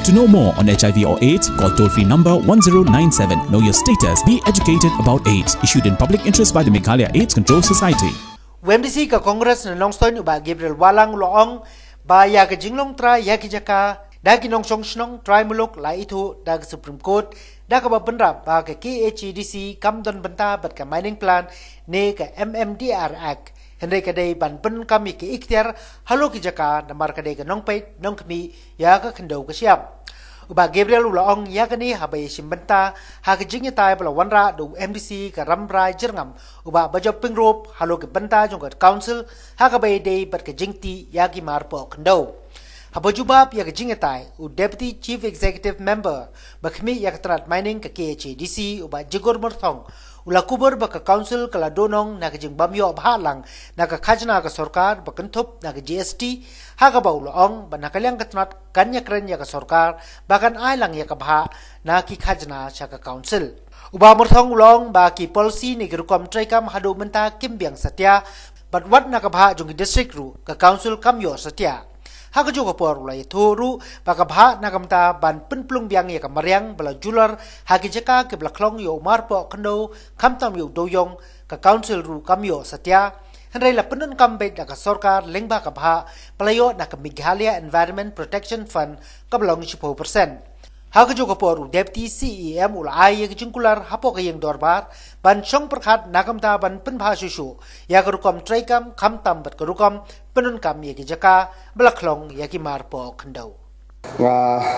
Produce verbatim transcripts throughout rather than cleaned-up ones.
To know more on H I V or AIDS, call toll-free number one zero nine seven. Know your status. Be educated about AIDS. Issued in public interest by the Meghalaya AIDS Control Society. W M D C ka Congress na nongstoy uba Gabriel Walang Loong ba ya ka jinglong tra ya ki jaka da ki nong song snong try muluk la itu da ka Supreme Court da ka ba benra ba ka K H D C kam don benta bat ka mining plan ne ka M M D R Act hendai ka dai ban pen kami ke ikhtiar halo ki jaka na mar ka dai ka nong pait nong kami ya ka khendau ka siap uba Gabriel Loong ya ka ni habai simbenta ha ka jingnya tai bala wanra do M D C ka ramrai jerngam uba bajo pingrop halo ke benta jong ka council ha ka bai dai bat ka jingti ya ki mar po khendau Habajubab ya kejingetai u Deputy Chief Executive Member bakmi ya ketrat mining ke K H D C uba Jigor Merthong ula kubur baka council kala donong na kejing bamyo bhalang na ka khajna ka sarkar bakentup na ka G S T ha ka baulong ba nakaliang ketrat kanya kren ya ka sarkar bahkan ailang ya ka bha na ki khajna sa ka council uba Merthong ulong ba ki policy ni gerukom traikam hadu menta kimbiang satya bat wat na ka bha jong district ru ka council kamyo satya Haka juga por ulai thuru baka bha nakamta ban penplung biang ya kamariang bala jular haki jaka ke blaklong yo marpo kendo kamtam yo doyong ka council ru kamyo satya hendai la penun kambet da ka sarkar lengba ka bha palayo na ka Meghalaya Environment Protection Fund ka belong sepuluh persen Haka juga por Deputy C E M ulai ya jingkular hapo ka yang dorbar ban chong perkhat nakamta ban penbha susu ya karukom traikam kamtam bat karukom penun kam ya ki jaka belaklong ya ki marpo khendau nga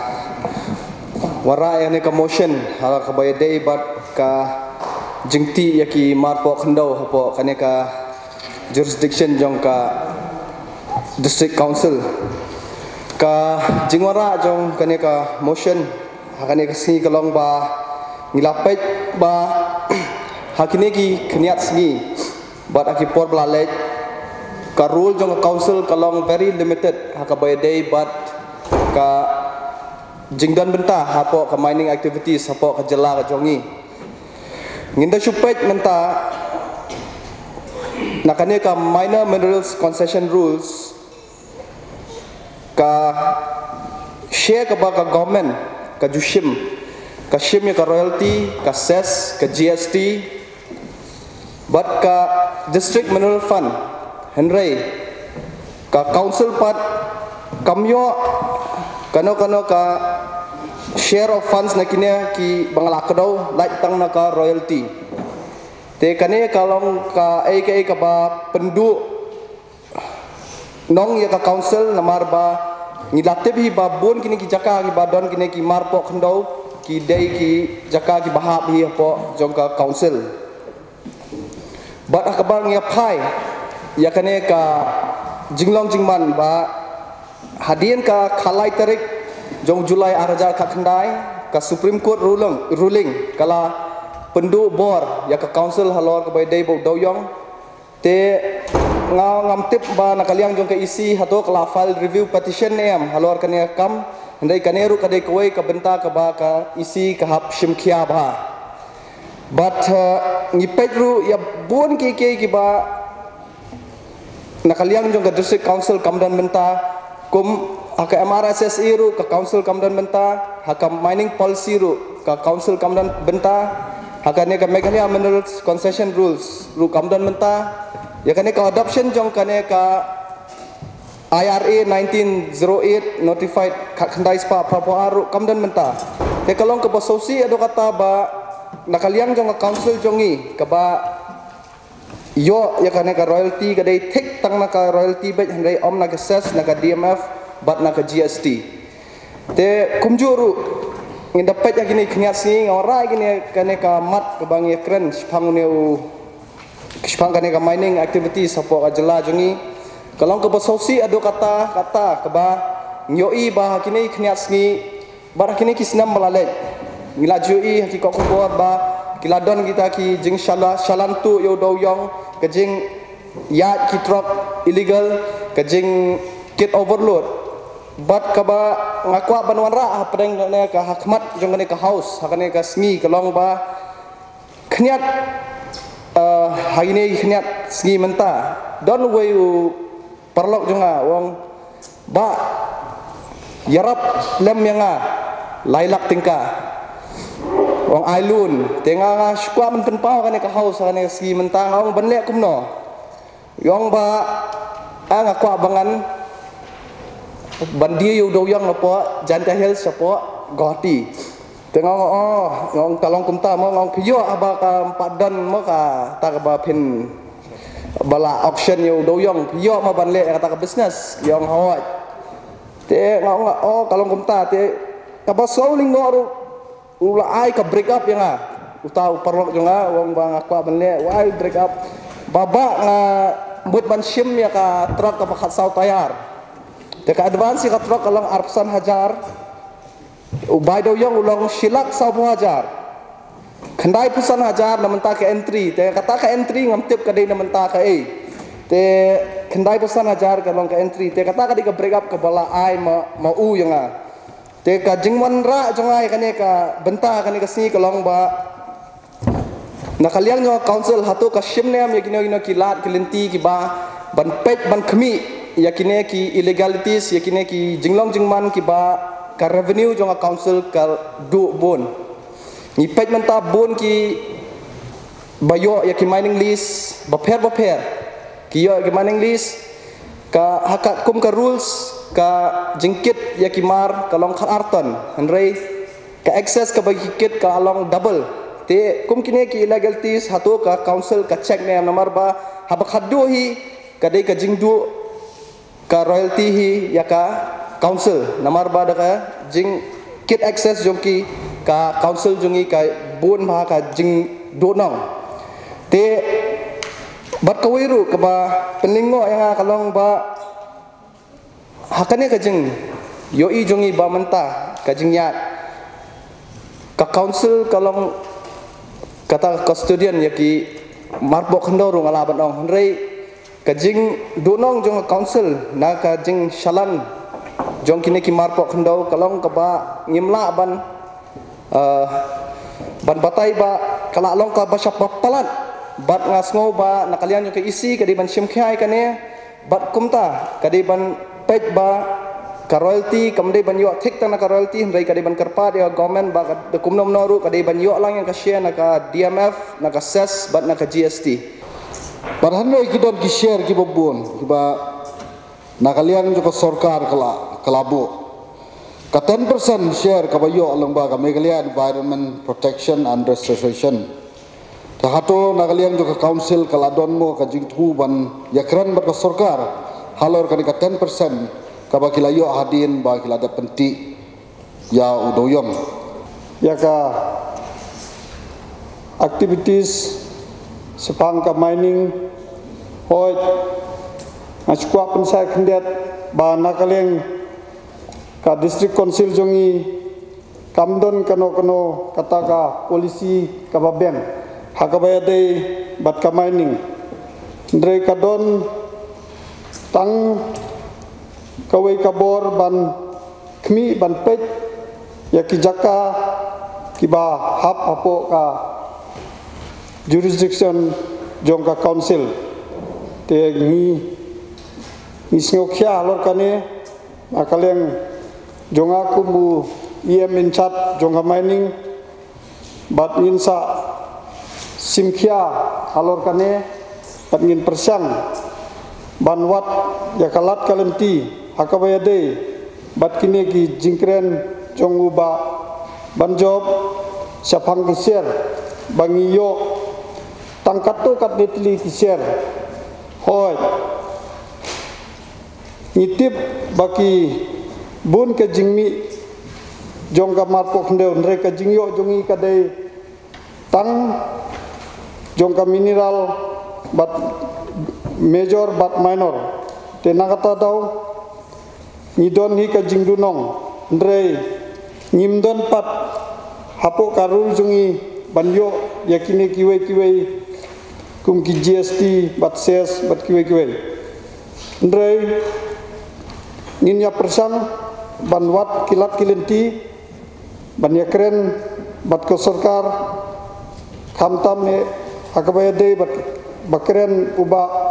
wara ya ne ka motion ha ka bay day bat ka jingti ya ki marpo khendau hapo kane ka jurisdiction jong ka district council ka jingwara jong kane ka motion hakane ka si kalong ba ngilapet ba hakine ki khniat singi bat aki por blalet ka rule jong council kalong very limited haka by day but ka jingdan benta hapo ka mining activities hapo ka jela ka jongi nginda supet menta nakane ka minor minerals concession rules ka share ka ba ka government ka jushim ka shim ya ka royalty ka cess ka G S T but ka district mineral fund Henry ka council pat kamyo kano kano ka share of funds na kine ki bangalakdaw like tang na ka royalty te kane kalong ka A K A ka ba pendu nong ya ka council namar ba ngilatib hi ba bon kini ki jaka ki badon kini ki marpo khendau ki dei ki jaka ki bahab hi po jong ka council bat akabang ya phai ya kane ka jinglong jingman ba hadian ka khalai tarik jong Julai araja ka khandai ka Supreme Court ruling ruling kala pendu bor ya ka council halor ka bai dei bo doyong te ngau ngam tip ba nakaliang jong ka isi hato kala file review petition em halor kane kam hendai kaneru ka dei koi ka benta ka ba ka isi ka hap shimkhia ba but uh, ngipetru ya bon ki ki ki ba nakaliang jong ka district council kamdan benta kum aka M R S S E ru ka council kamdan benta haka mining policy ru ka council kamdan benta haka ne ka Meghalaya minerals concession rules ru kamdan benta ya kane ka adoption jong kane ka I R A nineteen oh eight notified khandai spa prapoaru kamdan benta te kalong ka basosi ado kata ba nakaliang jong ka council jongi ka ba yo ya kane ka royalty ka dei thik tang na ka royalty bet hendai om na ka cess na ka D M F bat na ka G S T te kumjuru ngi dapat ya gini khniat sing ora gini kane ka mat ka bang ya kren spang ne u spang kane ka mining activities sapo ka jela jongi kalong ka basosi ado kata kata ka ba nyoi ba kini khniat singi bar kini kisnam malalet ngila joi ki ko ko ba kiladon kita ki jing shala shalantu yo doyong kejing ya ki truck illegal kejing kit overload but kaba ngakwa banwanra apreng ne ka hakmat jong ne ka house hakane ka sngi kalong ba khniat uh, haine khniat sngi menta don way parlok jonga wong ba yarap lem yanga lailak tingka wong ailun tenga nga skwa men penpau kan ka haus kan si mentang ong benlek kumno yong ba ang akwa bangan bandi yu do yang lapo jan tahil sapo goti tenga oh ngong talong kumta mo ngong piyo aba ka padan mo ka ta ba pin bala auction yu do yang piyo ma banlek kata ka business yong hawat te ngong oh kalong kumta te ka ba soling ngoro ula ai ka break up yang ah utau perlok yang ah wong bang akwa benle wai break up baba nga but ban sim ya ka truck ka bakhat saw tayar te ka advance ka truck alang arpsan hajar ubay do yang ulang silak saw hajar khandai pusan hajar na menta ka entry te kata ka entry ngam tip ka dei na menta ka e te khandai pusan hajar ka long ka entry te kata ka di ka break up ka bala ai ma ma u yang ah te ka jingwan ra jongai kane ka benta kane ka sini kalong ba nakaliang nyo council hatu ka shimne am yakino gino ki lat kilinti ki ba ban pet ban khmi yakine ki illegalities yakine ki jinglong jingman ki ba ka revenue jonga council ka du bon ni pet menta bon ki bayo yaki mining list ba pher ba pher ki yo ki mining list ka hakat kum ka rules ka jingkit ya kimar kalong kharton hanrei ka access ka bagi kit ka along double te kum kine ki illegalities hatu ka council ka check ne namar ba habak haddu hi ka dei ka jingdu ka royalty hi ya ka council namar ba da ka jing kit access jongki ka council jongi ka bun ba ka jing donong te bat kawiru ka ba peningo yang kalong ba hakane kajing yoi jongi ba menta kajing yat ka council kalong kata custodian yaki marbo khando rung ala ban ong rei kajing dunong jong council na kajing shalan jong kine ki marpo khando kalong ka ba ngimla ban uh, ban batai ba kala long ka ba syap palat bat ngasngo ba nakalian jong ke isi kadi ban simkhai kane bat kumta kadi ban pet ba ka royalty kamde ban yo thik ta na ka royalty hendai kade ban karpa dia government ba ka kumnom noru kade ban yo lang yang ka share na ka D M F na ka ses bat na ka G S T parhan noi ki don ki share ki bobon ki ba na kalian jo ka sarkar kala kalabu ka ten percent share ka ba yo lang ba ka Meghalaya Environment Protection and Restoration ta hato na kalian jo ka council kala don mo ka jingthu ban yakran ba ka sarkar halor kani ka ten percent ka ba kilayo hadin ba kilada penti ya udoyom ya ka activities sepang ka mining hoy askwa pensai khendet ba nakaleng ka district council jongi kamdon kano kano kata ka polisi ka babeng hakabaya dei bat ka mining ndre kadon tang kawai kabor ban khmi ban pet ya ki jaka ki ba hap apo ka jurisdiction jong ka council te ni isngokhya lor kane akaleng jonga kubu iem in chat jonga mining bat nginsa simkhya alor kane bat ngin persang banwat ya kalat kalenti hakabaya dei bat kine ki jingkren jongu ba banjob syapang kiser bangiyo tangkato kat detli kiser hoy ngitip baki bun ke jingmi jong ka marpo khndeu ndre ka jingyo jongi ka dei tang jong ka mineral bat major bat minor tena kata daw ngidon hi ka jingdunong ndrei ngimdon pat hapo karul jungi banyo yakine kiwe kiwe kum ki G S T bat ses bat kiwe kiwe ndrei nginya persang banwat kilat kilenti banyakren bat ko sarkar khamtam ne hakabaya dei bat bakren uba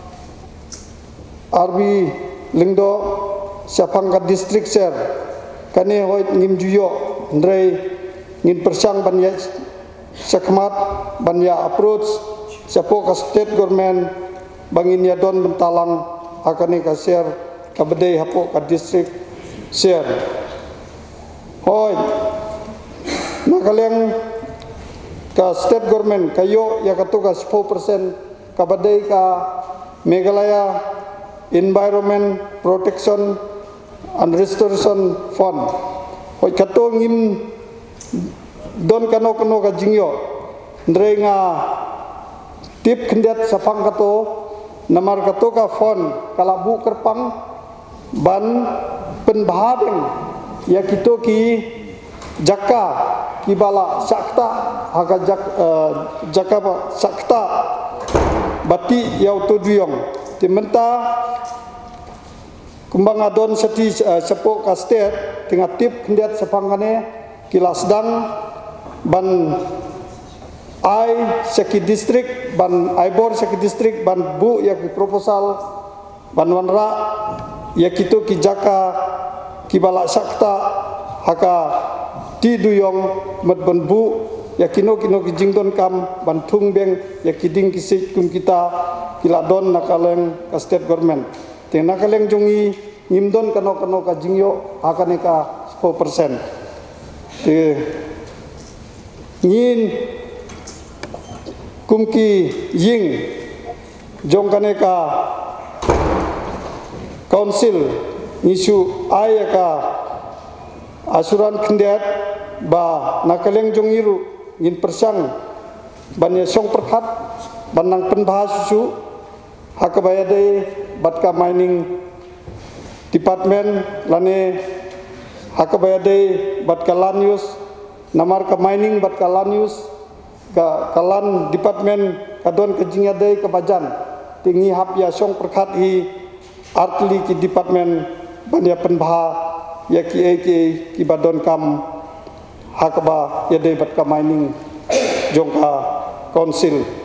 arbi lingdo syapang ka district share kani hoi ngim juyo ndrei ngin persang ban ya sakmat ban ya approach sapo ka state government bangin ya don bentalang akani ka share ka bedai hapo ka district share hoi nakaleng ka state government kayo ya katuga sepuluh persen ka bedai ka Meghalaya Environment Protection and Restoration Fund. Hoi kato ngim don kano kano ka jingyo ndre nga tip kendiat sapang kato namar kato ka fund kalabu kerpang ban penbahadeng ya kito ki jaka ki bala sakta haka jak uh, jaka sakta bati yau tu duyong timenta kumbang adon seti uh, sepok ka state tengah tip kendiat sapangane kila sedang ban ai seki distrik ban aibor seki distrik ban bu ya ki proposal ban wanra ya kitu ki jaka ki bala sakta haka ti duyong mat ban bu ya kino kino ki jingdon kam ban thung beng ya kiding kisik kum kita kila don nakaleng ka state government te nakaleng jongi ngimdon kano kano ka jingyo hakane ka sepuluh persen te ngin kumki ying jongkane ka council nisu aya ka asuran kendiat ba nakaleng jongiru ngin persang banya song perkat banang penbahas su hakabayade batka mining department lane hakabayade batka lanius namar ka mining batka lanius ka kalan department kadon kejingade ke bajan tingi hap ya song perkat hi artli ki department banya penbaha ya ki ki ki badon kam hakaba yade batka mining jongka council